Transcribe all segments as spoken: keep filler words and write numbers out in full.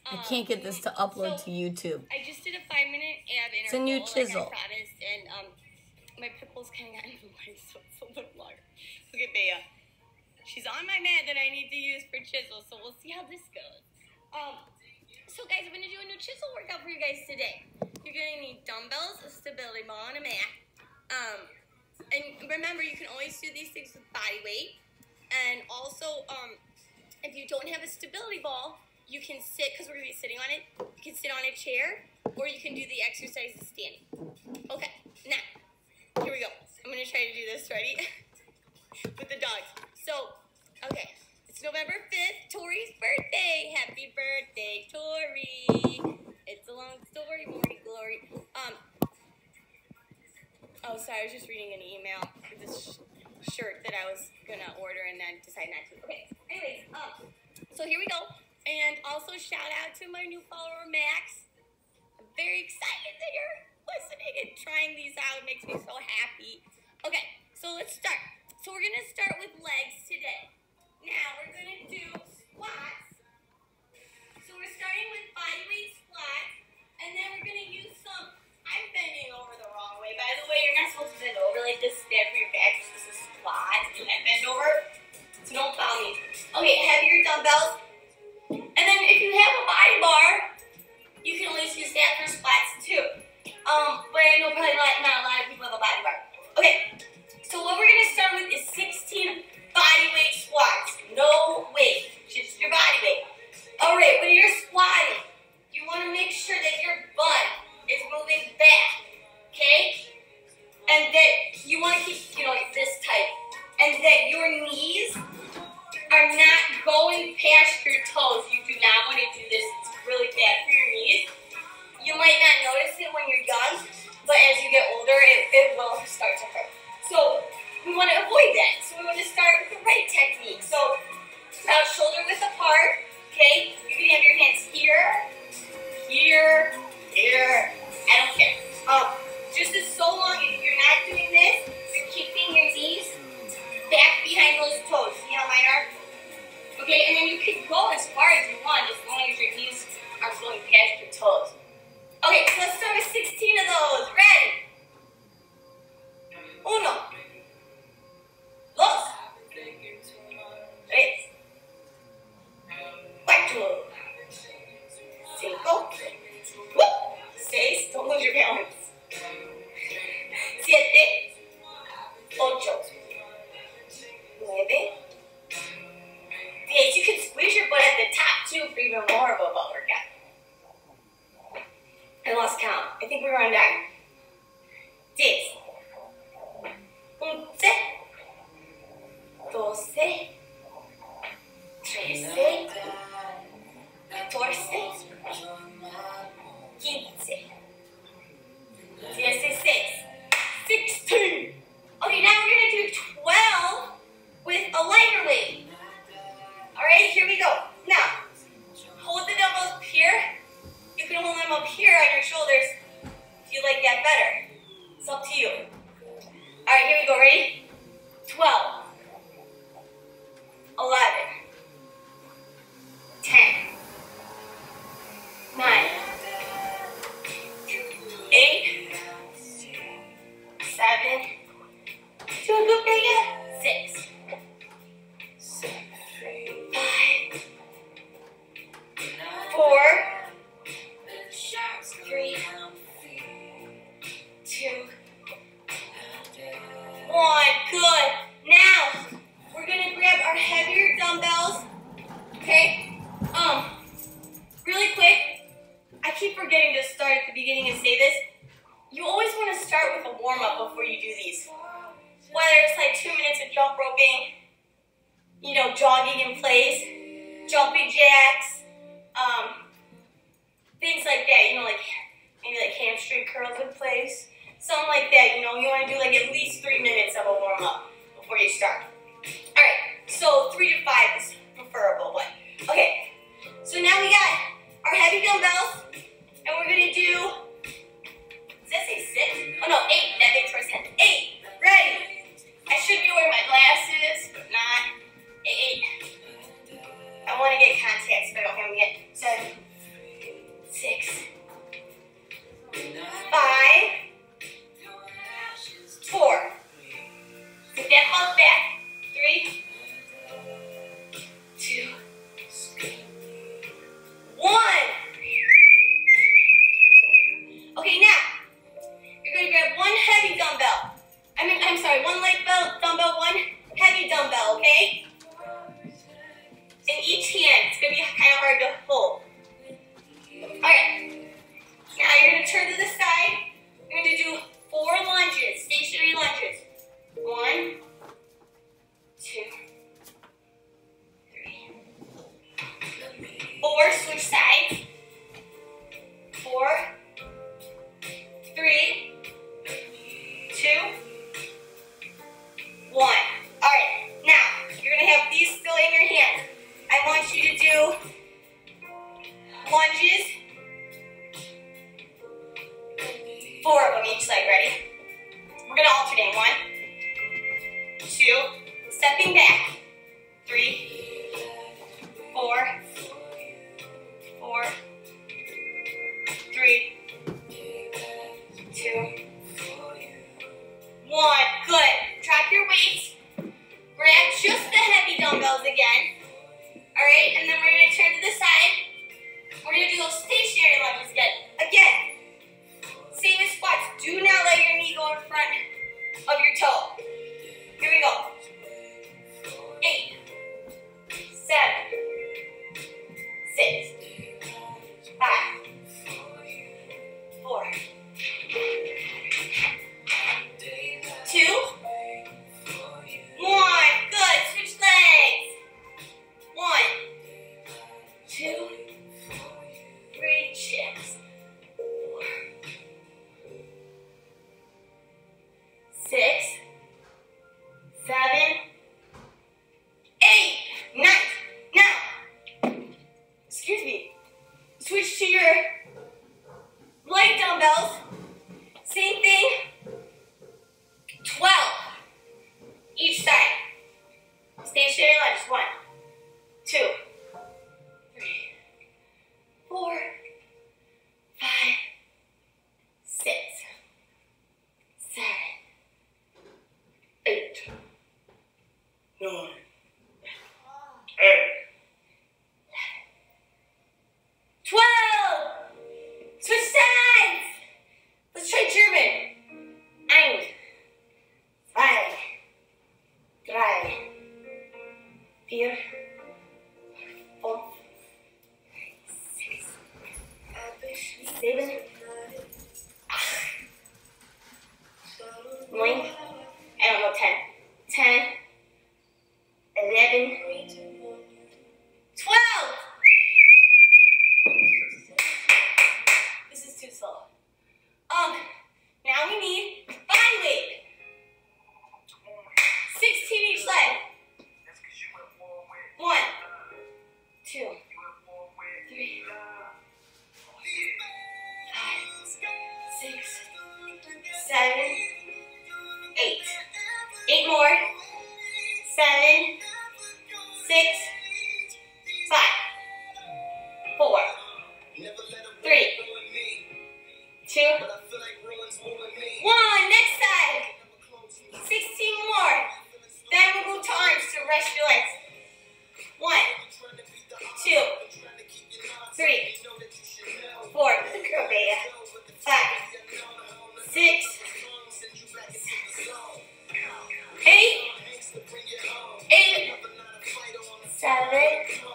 I can't get this to upload so to YouTube. I just did a five minute ab interval. It's a new chisel. Like I promised, and um, my pimples kind of got in the way, so it's a little longer. Look at Bea. She's on my mat that I need to use for chisel, so we'll see how this goes. Um, so guys, I'm gonna do a new chisel workout for you guys today. You're gonna need dumbbells, a stability ball, and a mat. Um, and remember, you can always do these things with body weight. And also, um, if you don't have a stability ball, you can sit, because we're going to be sitting on it, you can sit on a chair, or you can do the exercises standing. Okay, now, here we go. I'm going to try to do this, ready? With the dogs. So, okay, it's November fifth, Tori's birthday. Happy birthday, Tori. It's a long story, Morty Glory. Um, oh, sorry, I was just reading an email for this sh shirt that I was going to order and then decide not to. Okay, anyways, um, so here we go. And also shout out to my new follower, Max. I'm very excited that you're listening and trying these out. It makes me so happy. Okay, so let's start. So we're going to start with legs today. Now we're going to do squats. So we're starting with body weight squats. And then we're going to use some, I'm bending over the wrong way. By the way, you're not supposed to bend over like this. Stand for your back. This is squats. You can't bend over. So don't follow me. Okay, heavier dumbbells. And then if you have a body bar, you can always use that for squats too. Um, but I know probably not, not a lot of people have a body bar. Okay, so what we're going to start with is sixteen body weight squats. No weight, just your body weight. All right, when you're squatting, you want to make sure that your butt is moving back, okay? And that you want to keep, you know, like this tight. And that your knees are not going past your toes. You do not want to do this. It's really bad for your knees. You might not notice it when you're young, but as you get older, it, it will start to hurt. So we want to avoid that. So we want to start with the right technique. So now shoulder width apart, okay? You can have your hands here, here, here. I don't care. Um, just as so long as you're not doing this, you're keeping your knees back behind those toes. See how mine are? Okay, and then you can go as far as you want, as long as your knees are going past your toes. Okay, so let's start with sixteen of those. Ready? Uno. Dos. Tres. Cuatro. Cinco. Woo. Seis. Don't lose your balance. Siete. Ocho. Nueve. Yes, you can squeeze your butt at the top too for even more of a butt workout. I lost count. I think we were on down. Diez. Once. Doce. Trece. Catorce. Quince. Dieciséis. Sixteen. Okay, now we're going to do twelve with a lighter weight. Alright, here we go. Now, hold the dumbbells up here. You can hold them up here on your shoulders if you like that better. It's up to you. Alright, here we go. Ready? twelve. eleven. ten. nine. eight. seven. Do a good big six. Four, three, two, one. Good. Now we're gonna grab our heavier dumbbells. Okay. Um. Really quick. I keep forgetting to start at the beginning and say this. You always want to start with a warm up before you do these. Whether it's like two minutes of jump roping, you know, jogging in place, jumping jacks. Um, things like that, you know, like maybe like hamstring curls in place, something like that. You know, you want to do like at least three minutes of a warm up before you start. All right, so three to five is preferable, but okay. So now we got our heavy dumbbells, and we're gonna do. Does that say six? Oh no, eight. That makes more sense. Eight. Ready? I should be wearing my glasses, but not. Eight. I want to get contacts, but I don't have them yet. Seven, Again, one, two, stepping back. Three, four, four, three, two, one. Good. Drop your weights. Grab just the heavy dumbbells again. All right, and then we're going to turn to the side. We're going to do those stationary lunges again. Again, same as squats. Do not let your knee go in front of your toe. Here we go. Eight, seven, six, five, four, two, one. Good. Switch legs. One, two, three, chest. Four, six, seven, eight, nine. Now, excuse me, switch to your light dumbbells. Same thing. twelve each side. Stationary lunge. One, two, three, four, five, six, seven, eight, nine, eight, twelve. Switch sides. Let's try German. Ein, zwei, drei, vier, fünf, six, seven, nine, I don't know, ten, ten, eleven, twelve. This is too slow. Um, now we need body weight. sixteen each leg. One, two, three, four, five, six, seven, eight. Eight more. Seven, six, five, four, three, two, one. Next side. sixteen more. Then we'll go to arms to rest your legs. One, two, three, four, five, six, eight, eight, seven,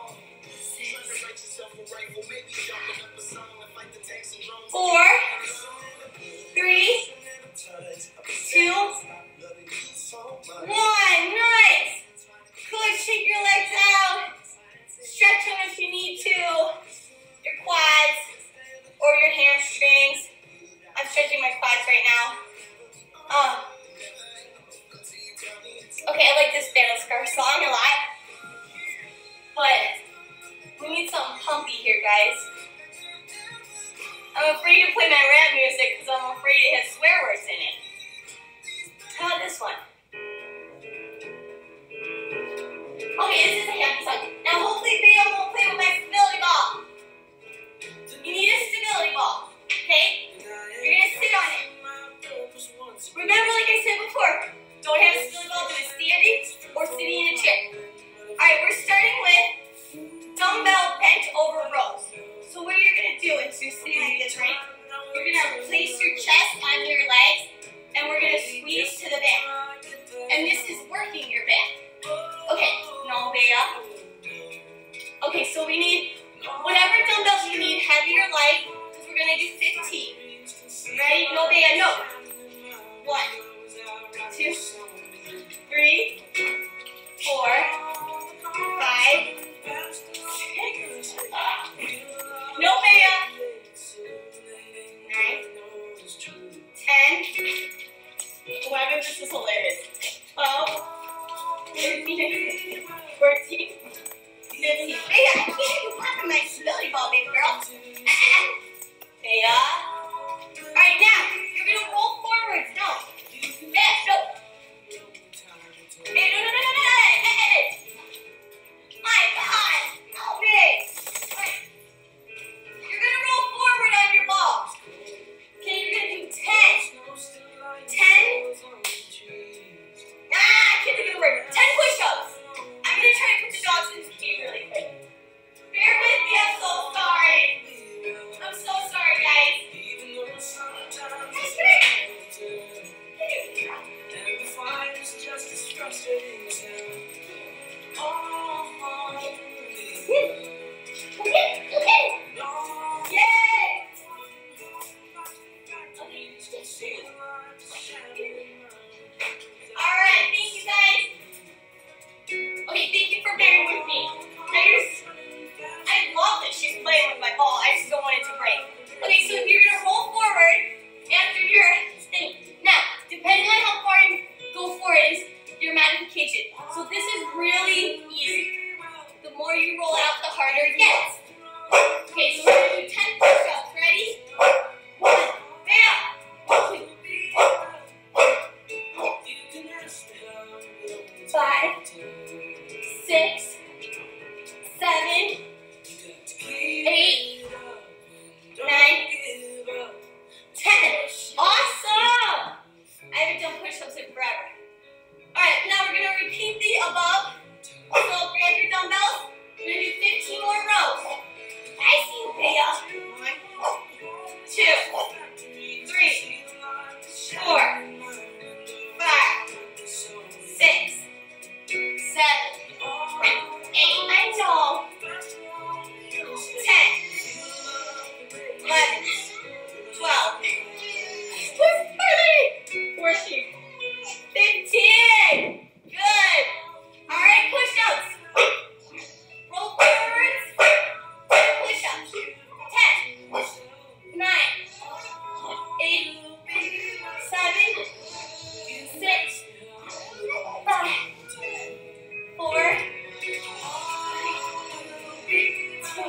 four, three, two, one. Nice. Good. Shake your legs out. Stretch them if you need to. Your quads or your hamstrings. I'm stretching my quads right now. Um. Okay, I like this Band Scar song a lot. But we need something pumpy here, guys. I'm afraid to play my rap music because I'm afraid it has swear words in it. How about this one? Okay, this is a happy song. Now hopefully Theo won't play with my stability ball. You need a stability ball, okay? You're gonna sit on it. Remember, like I said before, don't have a stability ball, do it standing or sitting in a chair. Alright, we're starting with dumbbell bent over rows. So what you're gonna do is you're sitting like this, right? You're gonna place your chest on your legs and we're gonna squeeze to the back. And this is working your back. Okay, no way up. Okay, so we need whatever dumbbells you need, heavy or light, because we're gonna do fifteen. Ready? No way, no. One, two, three, four, five, six, no way up. Nine, ten, eleven, this is hilarious. twelve, thirteen, fourteen, fifteen. Hey, I can't even pop in my stability ball, baby girl. Hey, uh. Alright, now, you're gonna roll forwards. No. Back, no. five, six, seven, eight, nine, ten. Awesome! I haven't done push-ups in forever. Alright, now we're going to repeat the above. So grab your dumbbells. We're going to do fifteen more rows. I see you, Bea. One, two, three, four, five, six, seven, eight, I know, ten, eleven, twelve, fourteen, fifteen. Good. All right, push-ups. Roll forwards. Push-ups. ten, nine, eight, seven, six, five, four, three, two,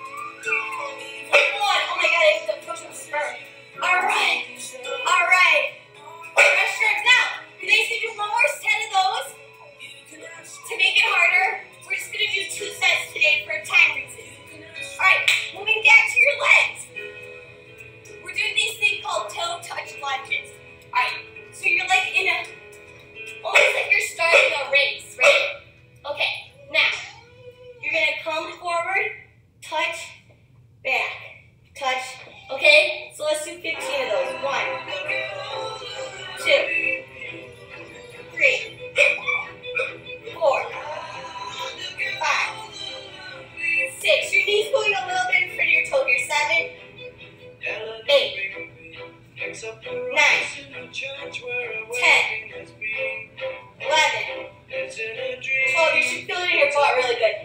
one. Oh my God, I hit the push-ups first. All right. All right. Press shirts now. We need to do one more set of those. To make it harder, we're just going to do two sets today for time reasons. Alright, moving back to your legs. We're doing these things called toe touch lunges. Alright, so you're like in a, almost like you're starting a race, right? Okay, now, you're going to come forward, touch, back, touch. Okay, so let's do fifteen of those. One, two, three, four, five, six. Your knees going a little bit in front of your toe here. Seven, eight, nine, ten, eleven, twelve. You should feel it in your butt really good.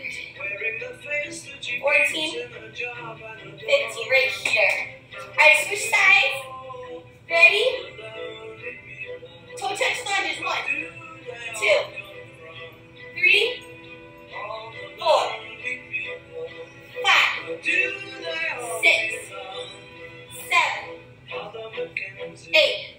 fourteen, fifteen, right here. Alright, switch sides. Ready? Toe touch lunges. One, two, three, four, five, six, seven, eight,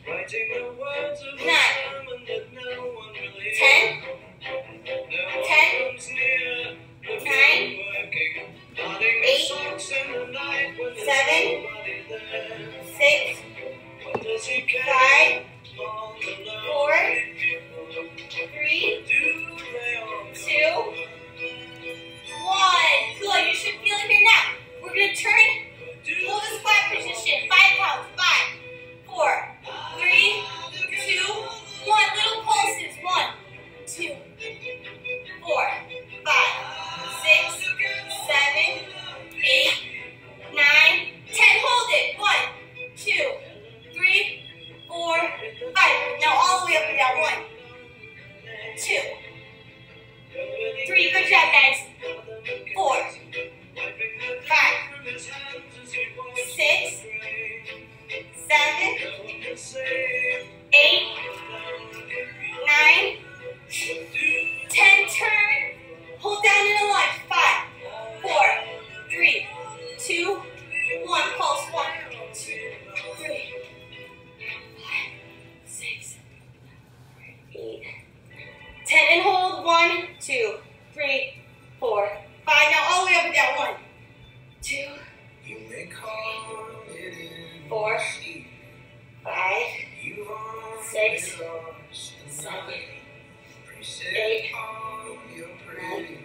nine, ten, ten, nine, eight, seven, six, five, four, three, two, one. Good. You should feel it here now. We're going to turn, hold the squat position. Five counts. Five, four, three, two, one. Little pulses. One, two, four, five, six, seven, eight, nine, ten. Hold it. One, two, three, four, five. Now all the way up and down. One, two, three. Good job, guys. Four, five, six, seven, eight, nine, ten. Turn. Hold down in a lunge. Five, four, three, two, one. Pulse. One, two, three, five, six, eight, ten. And hold. One, two, three, four, five. Now all the way up and down. One, two, three, four, five, six, seven, eight, nine,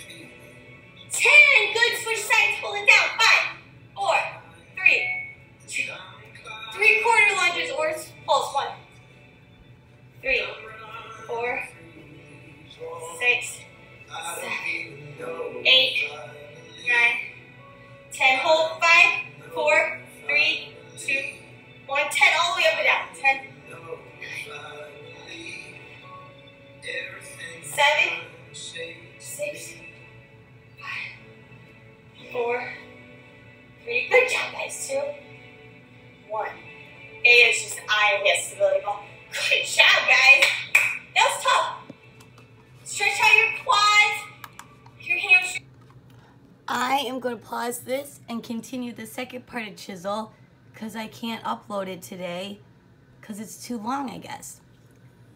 ten. Good. Switch sides. Pull it down. Five, four, three, two, three quarter lunges or pulse. One, three, four, six, seven, eight, nine, ten. Hold. Five, four, three, two, one. Ten. All the way up and down. Ten. Seven, six, five, four, three. Good job, guys. Two, one. A is just eye and his stability ball. Good job, guys. That was tough. Stretch out your quads, your hamstrings. I am going to pause this and continue the second part of Chisel because I can't upload it today because it's too long, I guess.